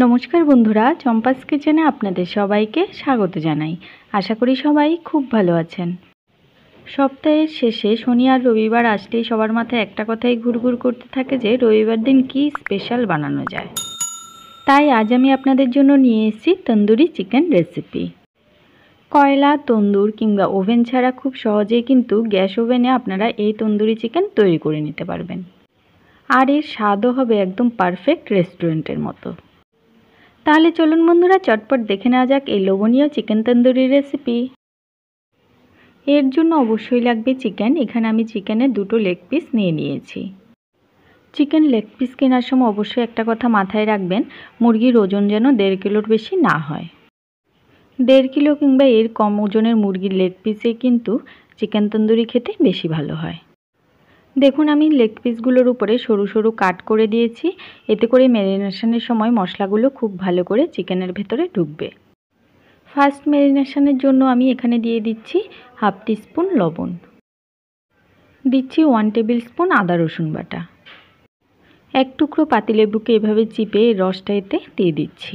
নমস্কার বন্ধুরা, চম্পাস কিচেনে আপনাদের সবাইকে স্বাগত জানাই। আশা করি সবাই খুব ভালো আছেন। সপ্তাহের শেষে শনি আর রবিবার আসলেই সবার মাথায় একটা কথাই ঘুরঘুর করতে থাকে যে রবিবার দিন কি স্পেশাল বানানো যায়। তাই আজ আমি আপনাদের জন্য নিয়ে এসেছি তন্দুরি চিকেন রেসিপি। কয়লা, তন্দুর কিংবা ওভেন ছাড়া খুব সহজেই কিন্তু গ্যাস ওভেনে আপনারা এই তন্দুরি চিকেন তৈরি করে নিতে পারবেন। আর এর স্বাদও হবে একদম পারফেক্ট রেস্টুরেন্টের মতো। তাহলে চলুন বন্ধুরা, চটপট দেখে নেওয়া যাক এই লোভনীয় চিকেন তন্দুরি রেসিপি। এর জন্য অবশ্যই লাগবে চিকেন। এখানে আমি চিকেনের 2টো লেগ পিস নিয়ে নিয়েছি। চিকেন লেগ পিস কেনার সময় অবশ্যই একটা কথা মাথায় রাখবেন, মুরগির ওজন যেন 1.5 কিলোর বেশি না হয়। 1.5 কিলো কিংবা এর কম ওজনের মুরগির লেগ পিসে কিন্তু চিকেন তন্দুরি খেতে বেশি ভালো হয়। দেখুন, আমি লেগ পিসগুলোর উপরে সরু সরু কাট করে দিয়েছি। এতে করে ম্যারিনেশনের সময় মশলাগুলো খুব ভালো করে চিকেনের ভেতরে ঢুকবে। ফার্স্ট ম্যারিনেশনের জন্য আমি এখানে দিয়ে দিচ্ছি 1/2 টিস্পুন লবণ, দিচ্ছি 1 টেবিল স্পুন আদা রসুন বাটা, 1 টুকরো পাতিলেবুকে এভাবে চিপে রসটা এতে দিয়ে দিচ্ছি।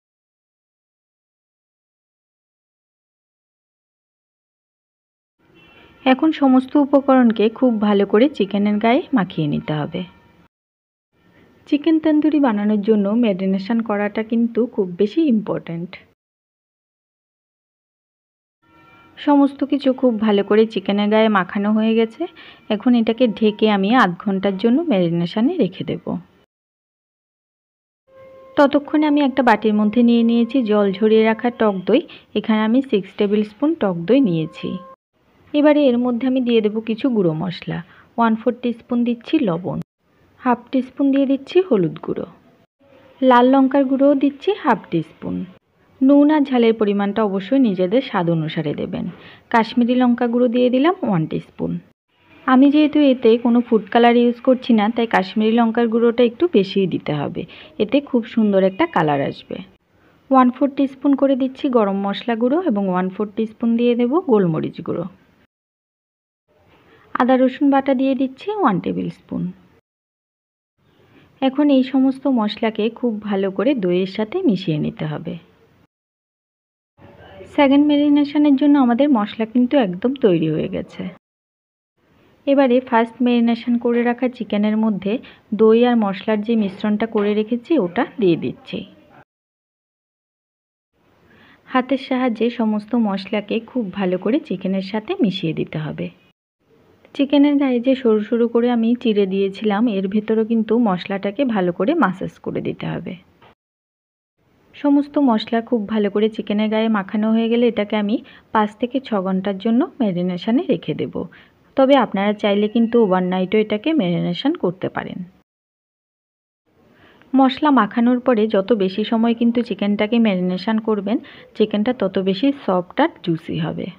এখন সমস্ত উপকরণকে খুব ভালো করে চিকেনের গায়ে মাখিয়ে নিতে হবে। চিকেন তন্দুরি বানানোর জন্য ম্যারিনেশন করাটা কিন্তু খুব বেশি ইম্পর্ট্যান্ট। সমস্ত কিছু খুব ভালো করে চিকেনের গায়ে মাখানো হয়ে গেছে। এখন এটাকে ঢেকে আমি আধ ঘন্টার জন্য ম্যারিনেশনে রেখে দেব। ততক্ষণে আমি একটা বাটির মধ্যে নিয়ে নিয়েছি জল ঝরিয়ে রাখা টক দই। এখানে আমি 6 টেবিল স্পুন টক দই নিয়েছি। এবারে এর মধ্যে আমি দিয়ে দেব কিছু গুঁড়ো মশলা। 1/4 টিস্পুন দিচ্ছি লবণ, 1/2 টিস্পুন দিয়ে দিচ্ছি হলুদ গুঁড়ো, লাল লঙ্কার গুঁড়োও দিচ্ছি 1/2 টিস্পুন। নুন আর ঝালের পরিমাণটা অবশ্যই নিজেদের স্বাদ অনুসারে দেবেন। কাশ্মীরি লঙ্কা গুঁড়ো দিয়ে দিলাম 1 টিস্পুন। আমি যেহেতু এতে কোনো ফুড কালার ইউজ করছি না, তাই কাশ্মীরি লঙ্কার গুঁড়োটা একটু বেশিই দিতে হবে। এতে খুব সুন্দর একটা কালার আসবে। 1/4 টিস্পুন করে দিচ্ছি গরম মশলা গুঁড়ো এবং 1/4 টিস্পুন দিয়ে দেব গোলমরিচ গুঁড়ো। আদা রসুন বাটা দিয়ে দিচ্ছি 1 টেবিল স্পুন। এখন এই সমস্ত মশলাকে খুব ভালো করে দইয়ের সাথে মিশিয়ে নিতে হবে। সেকেন্ড ম্যারিনেশনের জন্য আমাদের মশলা কিন্তু একদম তৈরি হয়ে গেছে। এবারে ফার্স্ট ম্যারিনেশন করে রাখা চিকেনের মধ্যে দই আর মশলার যে মিশ্রণটা করে রেখেছি ওটা দিয়ে দিচ্ছি। হাতের সাহায্যে সমস্ত মশলাকে খুব ভালো করে চিকেনের সাথে মিশিয়ে দিতে হবে। চিকেনের গায়ে যে সরু সরু করে আমি চিড়ে দিয়েছিলাম, এর ভেতরও কিন্তু মশলাটাকে ভালো করে মাসাজ করে দিতে হবে। সমস্ত মশলা খুব ভালো করে চিকেনের গায়ে মাখানো হয়ে গেলে এটাকে আমি 5 থেকে 6 ঘন্টার জন্য ম্যারিনেশনে রেখে দেব। তবে আপনারা চাইলে কিন্তু ওভারনাইটও এটাকে ম্যারিনেশন করতে পারেন। মশলা মাখানোর পরে যত বেশি সময় কিন্তু চিকেনটাকে ম্যারিনেশন করবেন, চিকেনটা তত বেশি সফট আর জুসি হবে।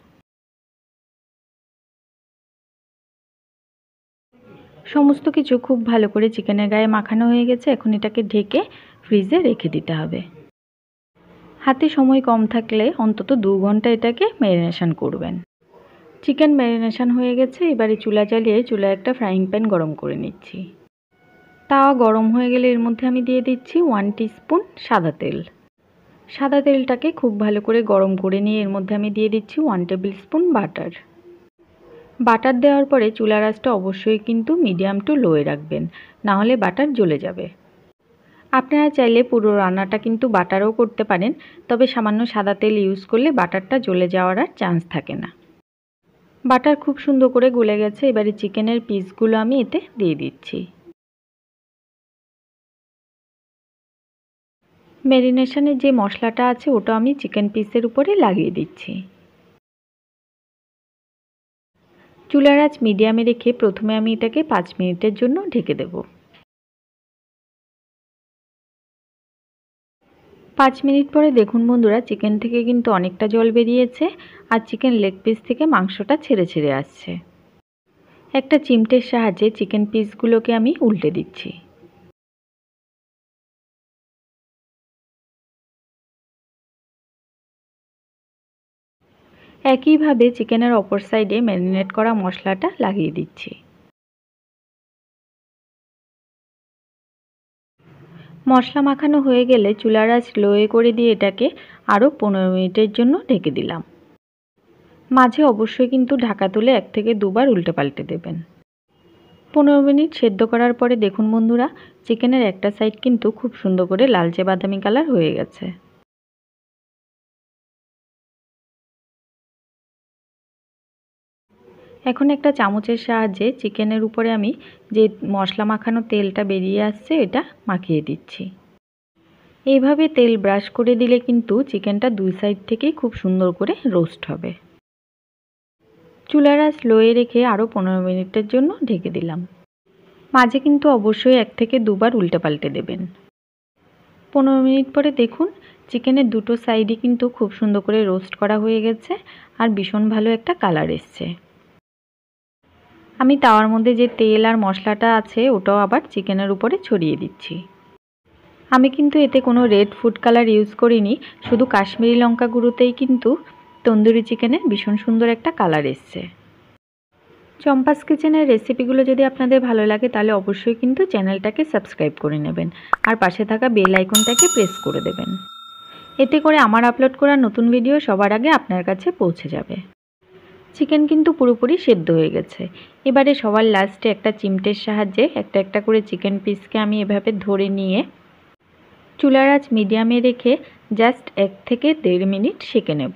সমস্ত কিছু খুব ভালো করে চিকেনের গায়ে মাখানো হয়ে গেছে। এখন এটাকে ঢেকে ফ্রিজে রেখে দিতে হবে। হাতে সময় কম থাকলে অন্তত 2 ঘন্টা এটাকে ম্যারিনেশন করবেন। চিকেন ম্যারিনেশন হয়ে গেছে। এবারে চুলা জ্বালিয়ে চুলায় একটা ফ্রাইং প্যান গরম করে নিচ্ছি। তাওয়া গরম হয়ে গেলে এর মধ্যে আমি দিয়ে দিচ্ছি 1 টিস্পুন সাদা তেল। সাদা তেলটাকে খুব ভালো করে গরম করে নিয়ে এর মধ্যে আমি দিয়ে দিচ্ছি 1 টেবিল স্পুন বাটার। বাটার দেওয়ার পরে চুলার আঁচটা অবশ্যই কিন্তু মিডিয়াম টু লোয়ে রাখবেন, না হলে বাটার জ্বলে যাবে। আপনারা চাইলে পুরো রান্নাটা কিন্তু বাটারও করতে পারেন, তবে সামান্য সাদা তেল ইউজ করলে বাটারটা জ্বলে যাওয়ার আর চান্স থাকে না। বাটার খুব সুন্দর করে গলে গেছে। এবারে চিকেনের পিসগুলো আমি এতে দিয়ে দিচ্ছি। ম্যারিনেশনের যে মশলাটা আছে ওটা আমি চিকেন পিসের উপরে লাগিয়ে দিচ্ছি। চুলার আঁচ মিডিয়ামে রেখে প্রথমে আমি এটাকে 5 মিনিটের জন্য ঢেকে দেব। 5 মিনিট পরে দেখুন বন্ধুরা, চিকেন থেকে কিন্তু অনেকটা জল বেরিয়েছে আর চিকেন লেগ পিস থেকে মাংসটা ছেড়ে ছেড়ে আসছে। একটা চিমটের সাহায্যে চিকেন পিসগুলোকে আমি উল্টে দিচ্ছি। একইভাবে চিকেনের অপর সাইডে ম্যারিনেট করা মশলাটা লাগিয়ে দিচ্ছি। মশলা মাখানো হয়ে গেলে চুলার আঁচ লোয়ে করে দিয়ে এটাকে আরও 15 মিনিটের জন্য ঢেকে দিলাম। মাঝে অবশ্যই কিন্তু ঢাকা তুলে 1 থেকে 2 বার উল্টে পাল্টে দেবেন। 15 মিনিট সেদ্ধ করার পরে দেখুন বন্ধুরা, চিকেনের একটা সাইড কিন্তু খুব সুন্দর করে লালচে বাদামি কালার হয়ে গেছে। এখন একটা চামচের সাহায্যে চিকেনের উপরে আমি যে মশলা মাখানো তেলটা বেরিয়ে আসছে এটা মাখিয়ে দিচ্ছি। এইভাবে তেল ব্রাশ করে দিলে কিন্তু চিকেনটা 2 সাইড থেকেই খুব সুন্দর করে রোস্ট হবে। চুলার আঁচ লোয়ে রেখে আরও 15 মিনিটের জন্য ঢেকে দিলাম। মাঝে কিন্তু অবশ্যই 1 থেকে 2 বার উল্টে পাল্টে দেবেন। 15 মিনিট পরে দেখুন চিকেনের দুটো সাইডই কিন্তু খুব সুন্দর করে রোস্ট করা হয়ে গেছে আর ভীষণ ভালো একটা কালার এসছে। আমি তাওয়ার মধ্যে যে তেল আর মশলাটা আছে ওটাও আবার চিকেনের উপরে ছড়িয়ে দিচ্ছি। আমি কিন্তু এতে কোনো রেড ফুড কালার ইউজ করিনি, শুধু কাশ্মীরি লঙ্কা গুঁড়োতেই কিন্তু তন্দুরি চিকেনের ভীষণ সুন্দর একটা কালার এসছে। চম্পাস কিচেনের রেসিপিগুলো যদি আপনাদের ভালো লাগে তাহলে অবশ্যই কিন্তু চ্যানেলটাকে সাবস্ক্রাইব করে নেবেন আর পাশে থাকা বেল আইকনটাকে প্রেস করে দেবেন। এতে করে আমার আপলোড করা নতুন ভিডিও সবার আগে আপনার কাছে পৌঁছে যাবে। চিকেন কিন্তু পুরোপুরি সেদ্ধ হয়ে গেছে। এবারে সবার লাস্টে একটা চিমটের সাহায্যে একটা একটা করে চিকেন পিসকে আমি এভাবে ধরে নিয়ে চুলার আঁচ মিডিয়ামে রেখে জাস্ট 1 থেকে 1.5 মিনিট সেঁকে নেব।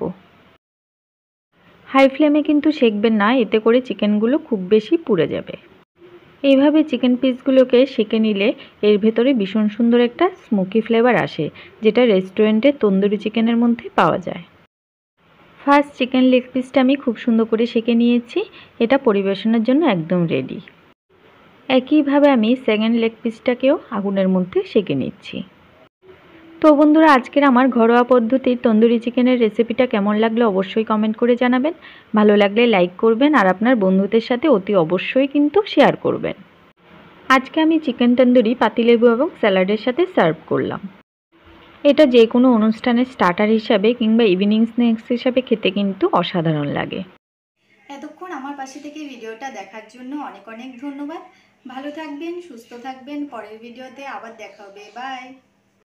হাই ফ্লেমে কিন্তু সেঁকবেন না, এতে করে চিকেনগুলো খুব বেশি পুড়ে যাবে। এইভাবে চিকেন পিসগুলোকে সেঁকে নিলে এর ভেতরে ভীষণ সুন্দর একটা স্মোকি ফ্লেভার আসে, যেটা রেস্টুরেন্টের তন্দুরি চিকেনের মধ্যে পাওয়া যায়। ফার্স্ট চিকেন লেগ পিসটা আমি খুব সুন্দর করে সেঁকে নিয়েছি, এটা পরিবেশনের জন্য একদম রেডি। একইভাবে আমি সেকেন্ড লেগ পিসটাকেও আগুনের মধ্যে সেঁকে নিচ্ছি। তো বন্ধুরা, আজকের আমার ঘরোয়া পদ্ধতির তন্দুরি চিকেনের রেসিপিটা কেমন লাগলো অবশ্যই কমেন্ট করে জানাবেন। ভালো লাগলে লাইক করবেন আর আপনার বন্ধুদের সাথে অতি অবশ্যই কিন্তু শেয়ার করবেন। আজকে আমি চিকেন তন্দুরি পাতিলেবু এবং স্যালাডের সাথে সার্ভ করলাম। এটা যে কোনো অনুষ্ঠানের স্টার্টার হিসাবে কিংবা ইভিনিং স্ন্যাক্স হিসাবে খেতে কিন্তু অসাধারণ লাগে। এতক্ষণ আমার পাশে থেকে ভিডিওটা দেখার জন্য অনেক অনেক ধন্যবাদ। ভালো থাকবেন, সুস্থ থাকবেন। পরের ভিডিওতে আবার দেখা হবে। বাই।